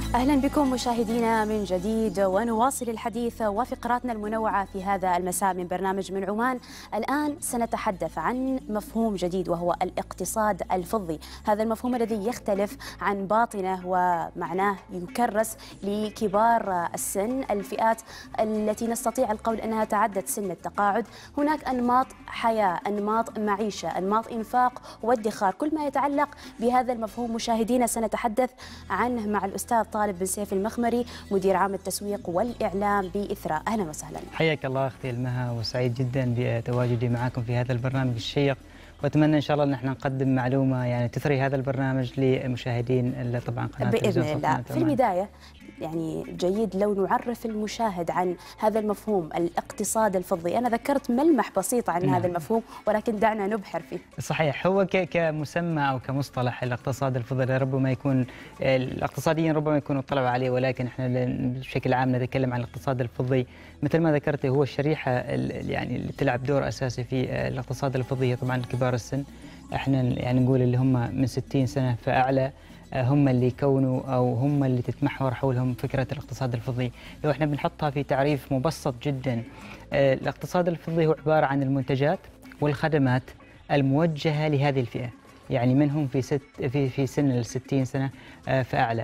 أهلا بكم مشاهدينا من جديد، ونواصل الحديث وفقراتنا المنوعة في هذا المساء من برنامج من عمان. الآن سنتحدث عن مفهوم جديد وهو الاقتصاد الفضي. هذا المفهوم الذي يختلف عن باطنه ومعناه يكرس لكبار السن، الفئات التي نستطيع القول أنها تعدت سن التقاعد. هناك أنماط حياة، أنماط معيشة، أنماط إنفاق وادخار، كل ما يتعلق بهذا المفهوم مشاهدينا سنتحدث عنه مع الأستاذ طالب بن سيف المخمري، مدير عام التسويق والإعلام بإثراء. أهلا وسهلا. حياك الله أختي المها، وسعيد جدا بتواجدي معكم في هذا البرنامج الشيق، وأتمنى إن شاء الله أن احنا نقدم معلومة يعني تثري هذا البرنامج لمشاهدين طبعا قناة بإذن الله. في البداية يعني جيد لو نعرف المشاهد عن هذا المفهوم الاقتصاد الفضي. أنا ذكرت ملمح بسيط عن هذا المفهوم، ولكن دعنا نبحر فيه. صحيح، هو كمسمى أو كمصطلح الاقتصاد الفضي ربما يكون الاقتصاديين ربما يكونوا طلعوا عليه، ولكن احنا بشكل عام نتكلم عن الاقتصاد الفضي. مثل ما ذكرت هو الشريحة يعني اللي تلعب دور أساسي في الاقتصاد الفضي طبعا كبار السن. احنا يعني نقول اللي هم من 60 سنة فأعلى هم اللي يكونوا أو هم اللي تتمحور حولهم فكرة الاقتصاد الفضي. لو احنا بنحطها في تعريف مبسط جدا، الاقتصاد الفضي هو عبارة عن المنتجات والخدمات الموجهة لهذه الفئة، يعني منهم في سن 60 سنة فأعلى.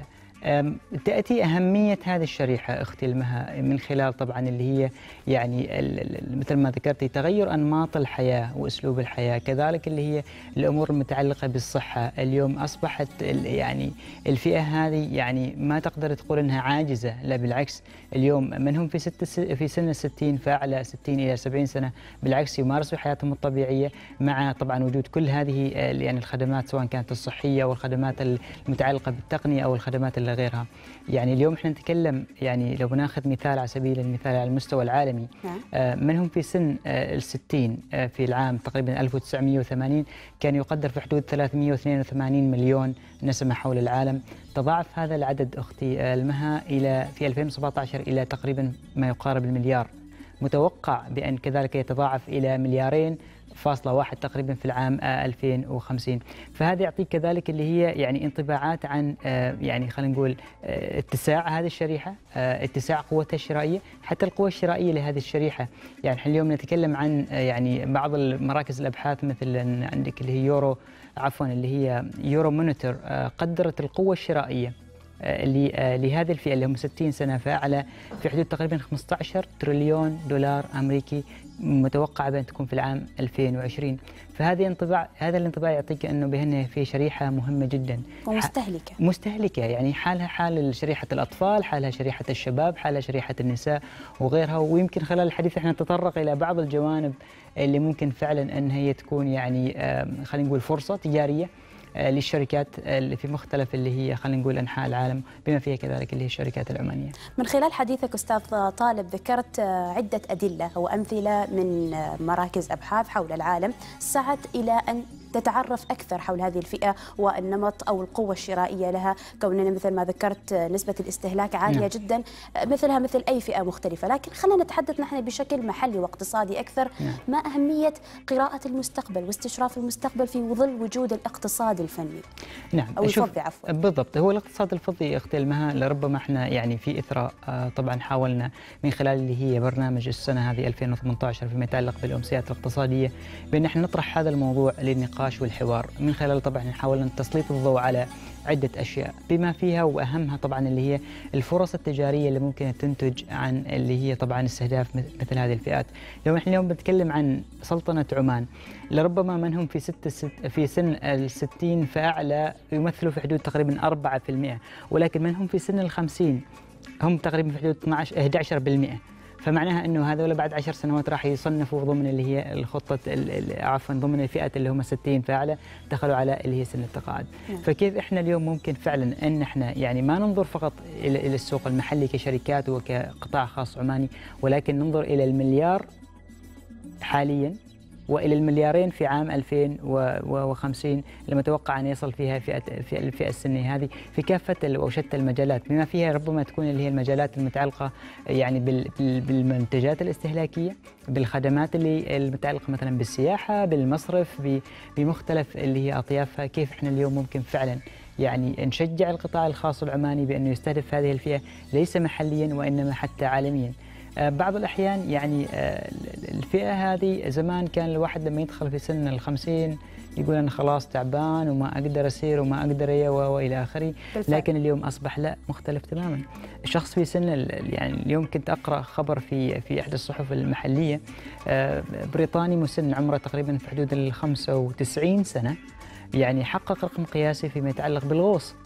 تأتي أهمية هذه الشريحة أختي المها من خلال طبعا اللي هي يعني مثل ما ذكرتي تغير أنماط الحياة وأسلوب الحياة، كذلك اللي هي الأمور المتعلقة بالصحة. اليوم أصبحت يعني الفئة هذه يعني ما تقدر تقول أنها عاجزة، لا بالعكس، اليوم منهم في سن 60 فأعلى، 60 إلى 70 سنة، بالعكس يمارسوا حياتهم الطبيعية مع طبعا وجود كل هذه يعني الخدمات، سواء كانت الصحية والخدمات المتعلقة بالتقنية أو الخدمات اللي غيرها. يعني اليوم احنا نتكلم يعني لو بناخذ مثال على سبيل المثال على المستوى العالمي، منهم في سن ال60 في العام تقريبا 1980 كان يقدر في حدود 382 مليون نسمة حول العالم. تضاعف هذا العدد أختي المها إلى في 2017 إلى تقريبا ما يقارب المليار. متوقع بأن كذلك يتضاعف إلى مليارين.1 تقريبا في العام 2050. فهذا يعطيك كذلك اللي هي يعني انطباعات عن يعني خلينا نقول اتساع هذه الشريحة، اتساع قوتها الشرائية، حتى القوة الشرائية لهذه الشريحة. يعني احنا اليوم نتكلم عن يعني بعض مراكز الأبحاث مثل عندك اللي هي اللي هي يورو مونيتور، قدرت القوة الشرائية لهذه الفئة اللي هم 60 سنة فأعلى في حدود تقريبا 15 تريليون دولار أمريكي، متوقعة بأن تكون في العام 2020. هذا الانطباع يعطيك أنه بهن في شريحة مهمة جدا مستهلكة، يعني حالها حال شريحة الأطفال، حالها شريحة الشباب، حالها شريحة النساء وغيرها. ويمكن خلال الحديث احنا نتطرق إلى بعض الجوانب اللي ممكن فعلا أن هي تكون يعني خلينا نقول فرصة تجارية للشركات اللي في مختلف اللي هي خلينا نقول أنحاء العالم، بما فيها كذلك اللي هي الشركات العمانية. من خلال حديثك أستاذ طالب ذكرت عدة أدلة وأمثلة من مراكز أبحاث حول العالم سعت إلى أن تتعرف أكثر حول هذه الفئة والنمط أو القوة الشرائية لها، كوننا مثل ما ذكرت نسبة الاستهلاك عالية جدا، مثلها مثل أي فئة مختلفة. لكن خلينا نتحدث نحن بشكل محلي واقتصادي أكثر. ما أهمية قراءة المستقبل واستشراف المستقبل في ظل وجود الاقتصاد الفني أو الفضي عفوا؟ بالضبط، هو الاقتصاد الفضي أختي المها لربما احنا يعني في إثراء طبعا حاولنا من خلال اللي هي برنامج السنة هذه 2018 فيما يتعلق بالأمسيات الاقتصادية بأن احنا نطرح هذا الموضوع للنقاش والحوار. من خلال طبعا حاولنا تسليط الضوء على عدة أشياء بما فيها وأهمها طبعا اللي هي الفرص التجارية اللي ممكن تنتج عن اللي هي طبعا استهداف مثل هذه الفئات. لو احنا اليوم بنتكلم عن سلطنة عمان، لربما من هم في سن ال60 فأعلى يمثلوا في حدود تقريبا 4%، ولكن من هم في سن ال50 هم تقريبا في حدود 11%. فمعناها انه هذول بعد 10 سنوات راح يصنفوا ضمن اللي هي الخطه عفوا ضمن الفئات اللي هم 60 فاعلى دخلوا على اللي هي سن التقاعد. فكيف احنا اليوم ممكن فعلا ان احنا يعني ما ننظر فقط الى السوق المحلي كشركات وكقطاع خاص عماني، ولكن ننظر الى المليار حاليا والى المليارين في عام 2050 اللي متوقع ان يصل فيها في الفئه السنيه هذه في كافه او شتى المجالات، بما فيها ربما تكون اللي هي المجالات المتعلقه يعني بالمنتجات الاستهلاكيه، بالخدمات اللي المتعلقه مثلا بالسياحه، بالمصرف، بمختلف اللي هي اطيافها. كيف احنا اليوم ممكن فعلا يعني نشجع القطاع الخاص العماني بأنه يستهدف هذه الفئة ليس محليا وإنما حتى عالميا. بعض الأحيان يعني الفئة هذه زمان كان الواحد لما يدخل في سن ال50 يقول أنا خلاص تعبان وما أقدر أسير وما أقدر وإلى آخره، لكن اليوم أصبح لا، مختلف تماما. الشخص في سن يعني اليوم كنت أقرأ خبر في إحدى الصحف المحلية، بريطاني مسن عمره تقريبا في حدود ال95 سنة، يعني حقق رقم قياسي فيما يتعلق بالغوص.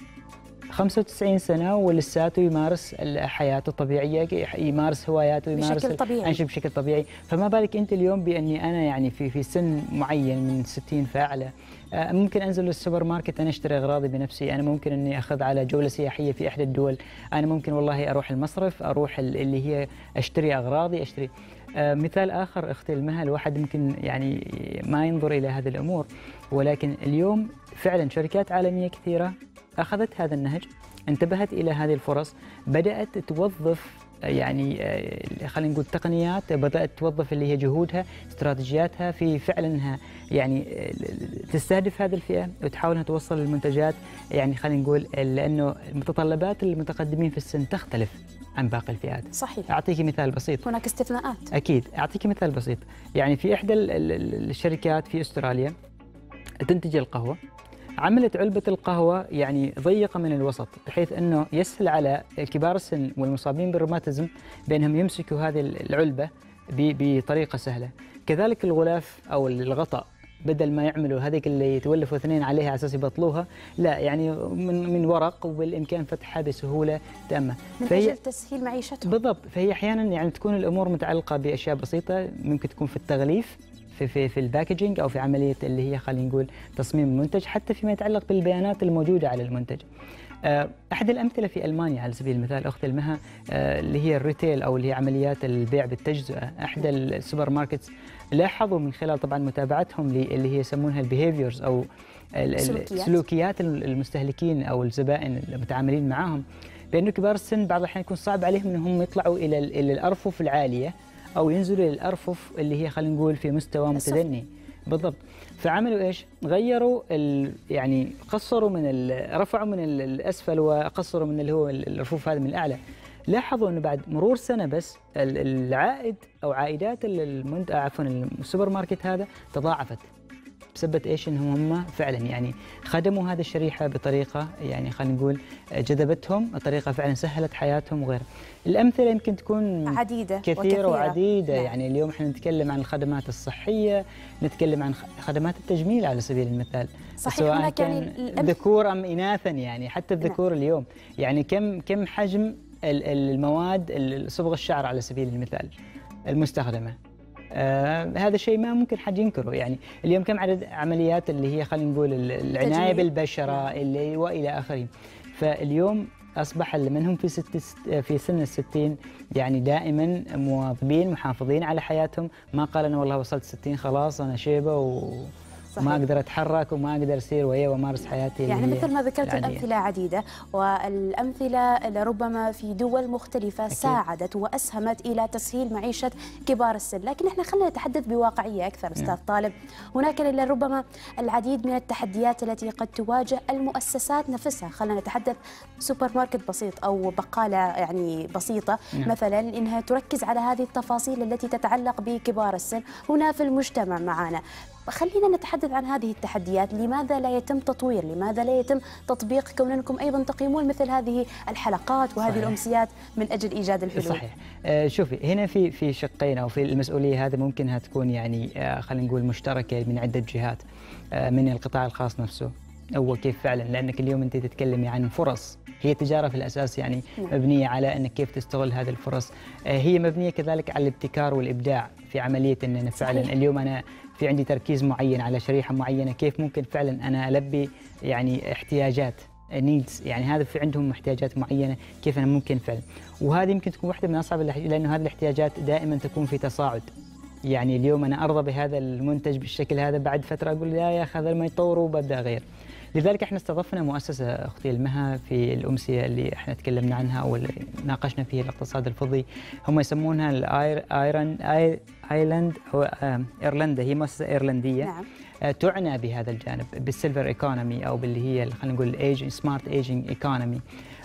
95 سنة ولساته يمارس حياته الطبيعية، يمارس هواياته، يمارس الأنشطة بشكل طبيعي. فما بالك أنت اليوم بأني أنا يعني في سن معين من 60 فأعلى ممكن أنزل للسوبر ماركت أنا أشتري أغراضي بنفسي، أنا ممكن أني أخذ على جولة سياحية في إحدى الدول، أنا ممكن والله أروح المصرف، أروح اللي هي أشتري أغراضي، أشتري. مثال آخر أختي المها، الواحد ممكن يعني ما ينظر إلى هذه الأمور، ولكن اليوم فعلا شركات عالمية كثيرة أخذت هذا النهج، انتبهت إلى هذه الفرص، بدأت توظف يعني خلينا نقول تقنيات، بدأت توظف اللي هي جهودها، استراتيجياتها في فعلا انها يعني تستهدف هذه الفئة وتحاول انها توصل المنتجات، يعني خلينا نقول لأنه متطلبات المتقدمين في السن تختلف عن باقي الفئات. صحيح. أعطيك مثال بسيط. هناك استثناءات. أكيد. أعطيك مثال بسيط، يعني في إحدى الشركات في أستراليا تنتج القهوة، عملت علبة القهوة يعني ضيقة من الوسط بحيث أنه يسهل على كبار السن والمصابين بالروماتيزم بأنهم يمسكوا هذه العلبة بطريقة سهلة. كذلك الغلاف أو الغطاء، بدل ما يعملوا هذيك اللي يتولفوا اثنين عليها على اساس يبطلوها، لا يعني من ورق وبالامكان فتحها بسهوله تامه، من اجل تسهيل معيشتهم. بالضبط. فهي احيانا يعني تكون الامور متعلقه باشياء بسيطه، ممكن تكون في التغليف، في الباكجينج، او في عمليه اللي هي خلينا نقول تصميم المنتج، حتى فيما يتعلق بالبيانات الموجوده على المنتج. احد الامثله في المانيا على سبيل المثال اختي المها، اللي هي الريتيل او اللي هي عمليات البيع بالتجزئه، احد السوبر ماركتس لاحظوا من خلال طبعا متابعتهم اللي هي يسمونها البيهيفيرز او سلوكيات المستهلكين او الزبائن المتعاملين معاهم، بانه كبار السن بعض الاحيان يكون صعب عليهم انهم يطلعوا الى الارفف العاليه او ينزلوا الى الارفف اللي هي خلينا نقول في مستوى متدني. بالضبط. فعملوا ايش؟ غيروا يعني قصروا رفعوا من الاسفل وقصروا من اللي هو الرفوف هذه من الاعلى. لاحظوا انه بعد مرور سنه بس العائد او عائدات السوبر ماركت هذا تضاعفت، بسبب ايش؟ انهم هم فعلا يعني خدموا هذه الشريحه بطريقه يعني خلينا نقول جذبتهم، طريقه فعلا سهلت حياتهم وغيره. الامثله يمكن تكون عديدة كثيره وعديده. نعم. يعني اليوم احنا نتكلم عن الخدمات الصحيه، نتكلم عن خدمات التجميل على سبيل المثال، صحيح. سواء كان ذكور ام اناثا، يعني حتى الذكور نعم. اليوم يعني كم حجم المواد صبغ الشعر على سبيل المثال المستخدمه. هذا شيء ما ممكن حد ينكره. يعني اليوم كم عدد عمليات اللي هي خلينا نقول العنايه بالبشره اللي والى اخره. فاليوم اصبح اللي منهم في سن ال60 يعني دائما مواظبين محافظين على حياتهم، ما قال انا والله وصلت 60 خلاص انا شيبه وما اقدر اتحرك وما اقدر اسير وامارس حياتي. يعني مثل ما ذكرت الامثله عديده، والامثله لربما في دول مختلفه أكيد. ساعدت واسهمت الى تسهيل معيشه كبار السن، لكن احنا خلينا نتحدث بواقعيه اكثر استاذ طالب. هناك لربما العديد من التحديات التي قد تواجه المؤسسات نفسها. خلينا نتحدث سوبر ماركت بسيط او بقاله يعني بسيطه مثلا، انها تركز على هذه التفاصيل التي تتعلق بكبار السن هنا في المجتمع معنا. خلينا نتحدث عن هذه التحديات، لماذا لا يتم تطوير، لماذا لا يتم تطبيق، كونكم أيضا تقيمون مثل هذه الحلقات وهذه صحيح. الأمسيات من أجل إيجاد الحلول. صحيح. شوفي هنا في شقين أو في المسؤولية هذه ممكنها تكون يعني خلينا نقول مشتركة من عدة جهات، من القطاع الخاص نفسه. هو كيف فعلا، لأنك اليوم أنت تتكلمي عن فرص، هي التجارة في الأساس يعني مبنية على أنك كيف تستغل هذه الفرص، هي مبنية كذلك على الابتكار والإبداع في عملية أن فعلا صحيح. اليوم أنا في عندي تركيز معين على شريحة معينة، كيف ممكن فعلا أنا ألبي يعني احتياجات needs، يعني هذا في عندهم احتياجات معينة، كيف أنا ممكن فعلا. وهذه يمكن تكون واحدة من أصعب لأنه هذه الاحتياجات دائما تكون في تصاعد. يعني اليوم أنا أرضى بهذا المنتج بالشكل هذا، بعد فترة أقول يا أخي هذا ما يطوروا وببدأ أغير. لذلك احنا استضفنا مؤسسة اختي المها في الأمسية اللي احنا تكلمنا عنها او اللي ناقشنا فيها الاقتصاد الفضي، هم يسمونها ايرلاند او ايرلندا، هي مؤسسة ايرلندية. نعم. تعنى بهذا الجانب بالسيلفر ايكونومي او باللي هي خلينا نقول سمارت ايجنج ايكونومي،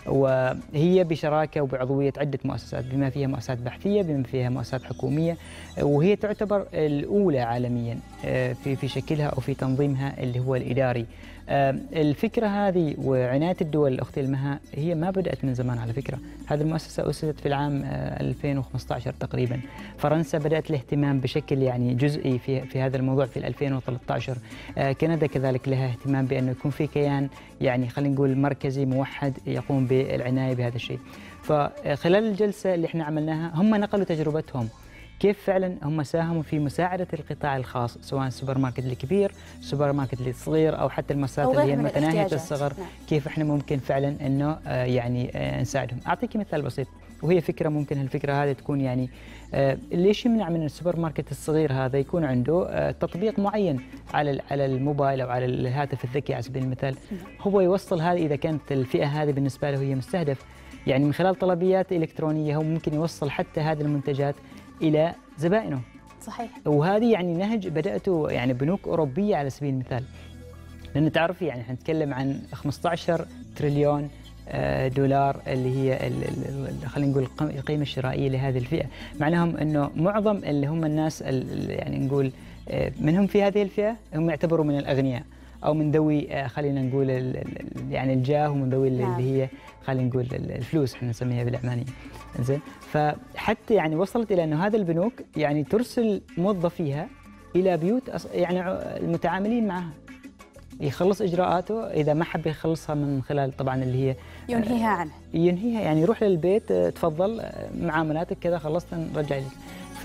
وهي بشراكه وبعضويه عده مؤسسات بما فيها مؤسسات بحثيه بما فيها مؤسسات حكوميه، وهي تعتبر الاولى عالميا في شكلها او في تنظيمها اللي هو الاداري. الفكره هذه وعنايه الدول الاختي المها هي ما بدات من زمان على فكره، هذه المؤسسه اسست في العام 2015 تقريبا. فرنسا بدات الاهتمام بشكل يعني جزئي في هذا الموضوع في 2013. كندا كذلك لها اهتمام بانه يكون في كيان يعني خلينا نقول مركزي موحد يقوم بالعنايه بهذا الشيء. فخلال الجلسه اللي احنا عملناها هم نقلوا تجربتهم كيف فعلا هم ساهموا في مساعده القطاع الخاص، سواء السوبر ماركت الكبير، السوبر ماركت الصغير، او حتى المؤسسات اللي هي متناهيه الصغر. كيف احنا ممكن فعلا انه يعني نساعدهم. اعطيك مثال بسيط وهي فكره، ممكن هالفكره هذه تكون يعني ليش يمنع من السوبر ماركت الصغير هذا يكون عنده تطبيق معين على الموبايل او على الهاتف الذكي على سبيل المثال، هو يوصل هذه اذا كانت الفئه هذه بالنسبه له هي مستهدف، يعني من خلال طلبيات الكترونيه هو ممكن يوصل حتى هذه المنتجات الى زبائنه. صحيح. وهذه يعني نهج بداته يعني بنوك اوروبيه على سبيل المثال، لان تعرفي يعني احنا نتكلم عن 15 تريليون دولار اللي هي خلينا نقول القيمه الشرائيه لهذه الفئه، معناهم انه معظم اللي هم الناس يعني نقول منهم في هذه الفئه هم يعتبروا من الاغنياء او من ذوي خلينا نقول يعني الجاه ومن ذوي اللي هي خلينا نقول الفلوس احنا نسميها بالعمانيه. زين، فحتى يعني وصلت الى انه هذا البنوك يعني ترسل موظفيها الى بيوت يعني المتعاملين معها، يخلص اجراءاته، اذا ما حب يخلصها من خلال طبعا اللي هي ينهيها عنه، ينهيها يعني يروح للبيت تفضل معاملاتك كذا خلصت نرجع لك.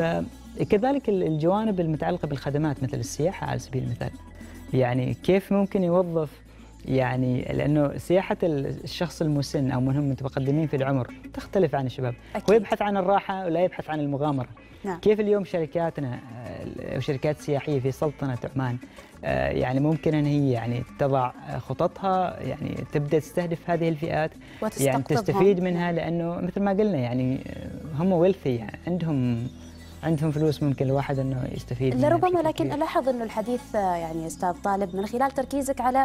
فكذلك الجوانب المتعلقه بالخدمات مثل السياحه على سبيل المثال، يعني كيف ممكن يوظف يعني لانه سياحه الشخص المسن او من هم متقدمين في العمر تختلف عن الشباب، هو يبحث عن الراحه ولا يبحث عن المغامره. نعم. كيف اليوم شركاتنا وشركات سياحيه في سلطنه عمان يعني ممكن ان هي يعني تضع خططها يعني تبدا تستهدف هذه الفئات، يعني تستفيد منها، لانه مثل ما قلنا يعني هم ويلثي يعني عندهم فلوس ممكن الواحد انه يستفيد منها لربما. لكن الاحظ انه الحديث يعني استاذ طالب من خلال تركيزك على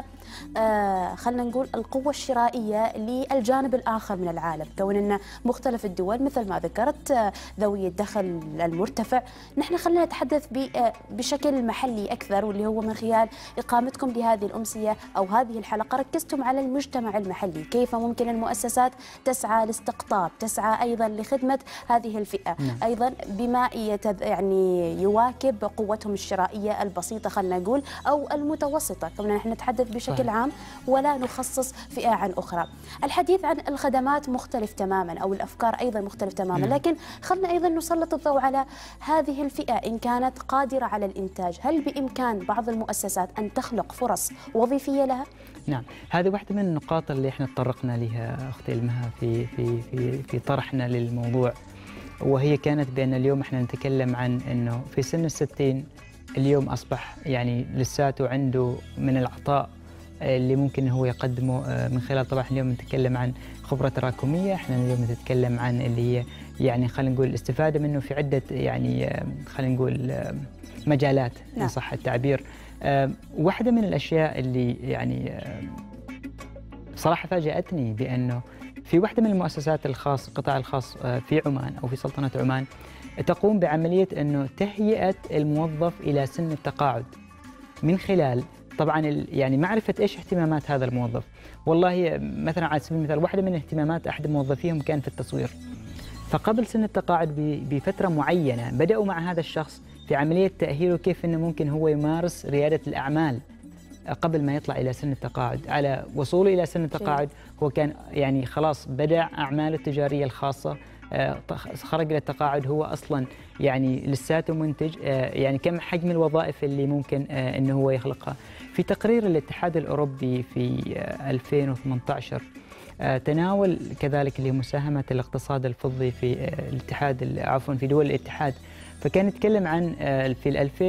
خلينا نقول القوه الشرائيه للجانب الاخر من العالم، كون ان مختلف الدول مثل ما ذكرت ذوي الدخل المرتفع، نحن خلينا نتحدث بشكل محلي اكثر، واللي هو من خلال اقامتكم لهذه الامسيه او هذه الحلقه ركزتم على المجتمع المحلي، كيف ممكن المؤسسات تسعى لاستقطاب، تسعى ايضا لخدمه هذه الفئه، ايضا بما يعني يواكب قوتهم الشرائيه البسيطه خلينا نقول او المتوسطه، كنا نحن نتحدث بشكل عام ولا نخصص فئه عن اخرى. الحديث عن الخدمات مختلف تماما او الافكار ايضا مختلف تماما، لكن خلنا ايضا نسلط الضوء على هذه الفئه ان كانت قادره على الانتاج، هل بامكان بعض المؤسسات ان تخلق فرص وظيفيه لها؟ نعم، هذه واحدة من النقاط اللي احنا تطرقنا لها اختي المها في طرحنا للموضوع، وهي كانت بأن اليوم احنا نتكلم عن أنه في سن ال60 اليوم أصبح يعني لساته عنده من العطاء اللي ممكن هو يقدمه من خلال، طبعا اليوم نتكلم عن خبرة تراكمية، احنا اليوم نتكلم عن اللي هي يعني خلينا نقول الاستفادة منه في عدة يعني خلينا نقول مجالات إن صح التعبير. واحدة من الأشياء اللي يعني صراحة فاجأتني بأنه في واحدة من المؤسسات الخاص القطاع الخاص في عمان أو في سلطنة عمان تقوم بعملية أنه تهيئة الموظف إلى سن التقاعد من خلال طبعا يعني معرفة إيش اهتمامات هذا الموظف. والله مثلا على سبيل المثال واحدة من اهتمامات أحد موظفيهم كان في التصوير، فقبل سن التقاعد بفترة معينة بدأوا مع هذا الشخص في عملية تأهيله كيف أنه ممكن هو يمارس ريادة الأعمال قبل ما يطلع إلى سن التقاعد. على وصوله إلى سن التقاعد هو كان يعني خلاص بدأ أعماله التجارية الخاصة، خرج إلى التقاعد هو أصلا يعني لساته منتج، يعني كم حجم الوظائف اللي ممكن أنه هو يخلقها. في تقرير الاتحاد الأوروبي في 2018 تناول كذلك اللي مساهمة الاقتصاد الفضي في الاتحاد عفوا في دول الاتحاد، فكان يتكلم عن في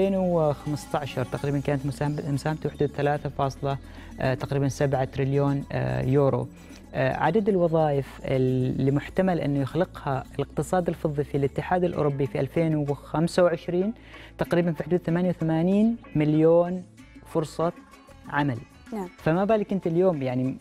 2015 تقريبا كانت مساهمته حدود 3 تقريبا 7 تريليون يورو. عدد الوظائف اللي محتمل أنه يخلقها الاقتصاد الفضي في الاتحاد الأوروبي في 2025 تقريبا في حدود 88 مليون فرصة عمل. نعم. فما بالك انت اليوم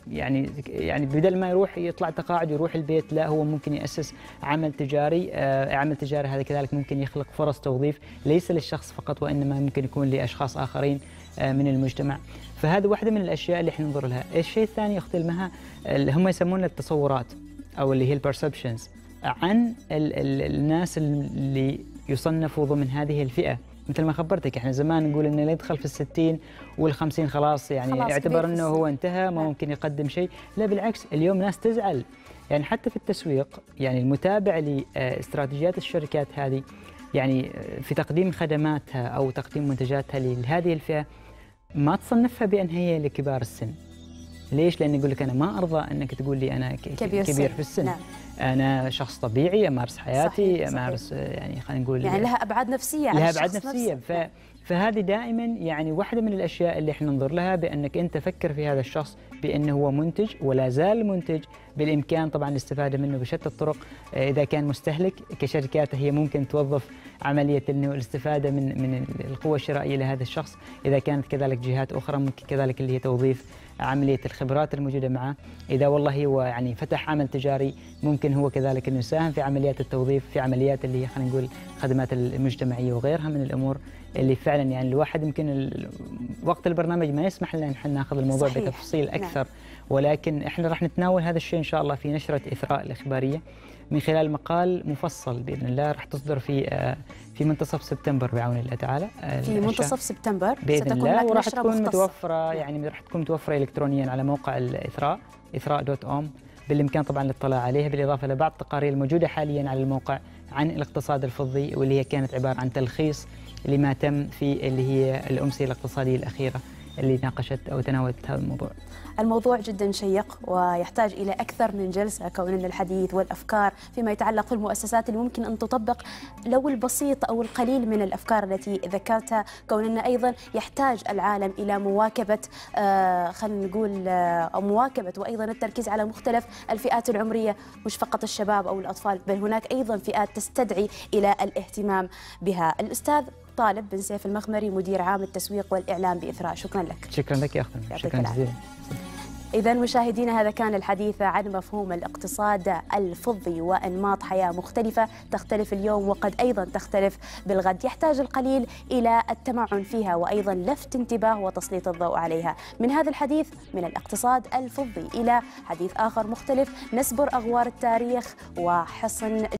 يعني بدل ما يروح يطلع تقاعد يروح البيت، لا هو ممكن ياسس عمل تجاري. عمل تجاري هذا كذلك ممكن يخلق فرص توظيف ليس للشخص فقط، وانما ممكن يكون لاشخاص اخرين من المجتمع. فهذه واحده من الاشياء اللي احنا ننظر لها. الشيء الثاني اختي المها اللي هم يسمونها التصورات او اللي هي البرسبشنز عن الناس اللي يصنفوا ضمن هذه الفئه. مثل ما خبرتك احنا زمان نقول ان اللي يدخل في ال60 وال50 خلاص يعني يعتبر انه هو انتهى، ما ممكن يقدم شيء. لا بالعكس، اليوم ناس تزعل يعني حتى في التسويق، يعني المتابع لاستراتيجيات الشركات هذه يعني في تقديم خدماتها او تقديم منتجاتها لهذه الفئه ما تصنفها بان هي لكبار السن. ليش؟ لأن يقول لك أنا ما أرضى أنك تقول لي أنا كبير في السن. نعم. أنا شخص طبيعي أمارس حياتي. صحيح. أمارس يعني خلينا نقول يعني لها أبعاد نفسية. لها أبعاد نفسية. فهذه دائما يعني واحدة من الأشياء اللي احنا ننظر لها، بأنك أنت فكر في هذا الشخص بأنه هو منتج ولا زال منتج، بالإمكان طبعا الاستفادة منه بشتى الطرق. إذا كان مستهلك كشركات هي ممكن توظف عملية انه الاستفادة من القوة الشرائية لهذا الشخص. إذا كانت كذلك جهات أخرى ممكن كذلك اللي هي توظيف عملية الخبرات الموجودة معه. إذا والله هو يعني فتح عمل تجاري ممكن هو كذلك أنه يساهم في عمليات التوظيف، في عمليات اللي هي خلينا نقول خدمات المجتمعية وغيرها من الأمور اللي فعلا يعني الواحد يمكن وقت البرنامج ما يسمح لنا نحن ناخذ الموضوع بتفصيل أكثر. نعم. ولكن احنا راح نتناول هذا الشيء إن شاء الله في نشرة إثراء الإخبارية من خلال مقال مفصل بإذن الله راح تصدر في منتصف سبتمبر بعون الله تعالى. في منتصف سبتمبر بإذن الله، وراح تكون متوفرة يعني راح تكون متوفرة إلكترونيا على موقع الإثراء إثراء.com. بالإمكان طبعا الاطلاع عليها، بالإضافة لبعض التقارير الموجودة حاليا على الموقع عن الاقتصاد الفضي، واللي هي كانت عبارة عن تلخيص لما تم في اللي هي الأمسية الاقتصادية الأخيرة اللي ناقشت أو تناولت هذا الموضوع. الموضوع جدا شيق ويحتاج إلى أكثر من جلسة، كون أن الحديث والأفكار فيما يتعلق بالمؤسسات اللي ممكن أن تطبق لو البسيط أو القليل من الأفكار التي ذكرتها، كون أن أيضا يحتاج العالم إلى مواكبة خلينا نقول مواكبة وأيضا التركيز على مختلف الفئات العمرية، مش فقط الشباب أو الأطفال، بل هناك أيضا فئات تستدعي إلى الاهتمام بها. الأستاذ طالب بن سيف المخمري، مدير عام التسويق والإعلام بإثراء، شكرا لك. شكرا لك يا أختنا، شكرا جزيلا. إذا مشاهدينا هذا كان الحديث عن مفهوم الاقتصاد الفضي وأنماط حياة مختلفة تختلف اليوم وقد أيضا تختلف بالغد، يحتاج القليل إلى التمعن فيها وأيضا لفت انتباه وتسليط الضوء عليها. من هذا الحديث من الاقتصاد الفضي إلى حديث آخر مختلف، نسبر أغوار التاريخ وحصن